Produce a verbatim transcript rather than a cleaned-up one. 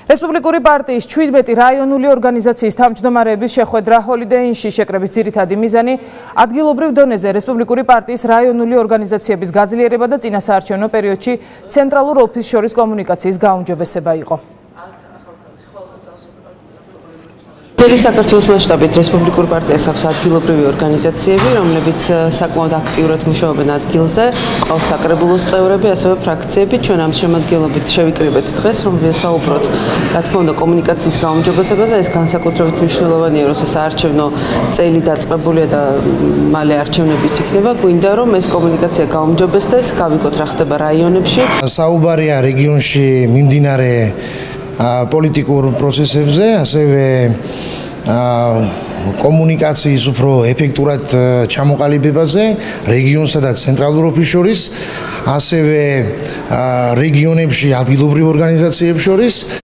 რესპუბლიკური პარტიის ჩვიდმეტი რაიონული ორგანიზაციის თავმჯდომარეების შეხვედრა ჰოლიდეინში შეკრების ძირითადი მიზანი ადგილობრივ დონეზე რესპუბლიკური პარტიის რაიონული ორგანიზაციების გაძლიერება და წინასაარჩევნო პერიოდში ცენტრალურ ოფისს შორის კომუნიკაციის გაუმჯობესება იყო. მთელი საქართველოს მასშტაბით რესპუბლიკური პარტიას აქვს ადგილობრივი ორგანიზაციები, რომლებიც საკმაოდ აქტიურად მუშაობენ ადგილზე, ყავს საკრებულოს წევრები, ასევე ფრაქციები. ჩვენ ამ შემადგენლობით შევიკრიბეთ დღეს, რომ ვისაუბროთ, რა თქმა უნდა, კომუნიკაციის გაუმჯობესებაზე. ეს განსაკუთრებით მნიშვნელოვანია, როცა საარჩევნო წელი დაწყებულია და მალე არჩევნებიც იქნება. გვინდა რომ ეს კომუნიკაცია გაუმჯობესდეს, გავიგოთ რა ხდება რაიონებში. საუბარია რეგიონში მიმდინარე პოლიტიკურ პროცესებზე, ასევე კომუნიკაციის უფრო ეფექტურად ჩამოყალიბებაზე რეგიონსა და ცენტრალურ ოფისს შორის, ასევე რეგიონებში ადგილობრივ ორგანიზაციებს შორის.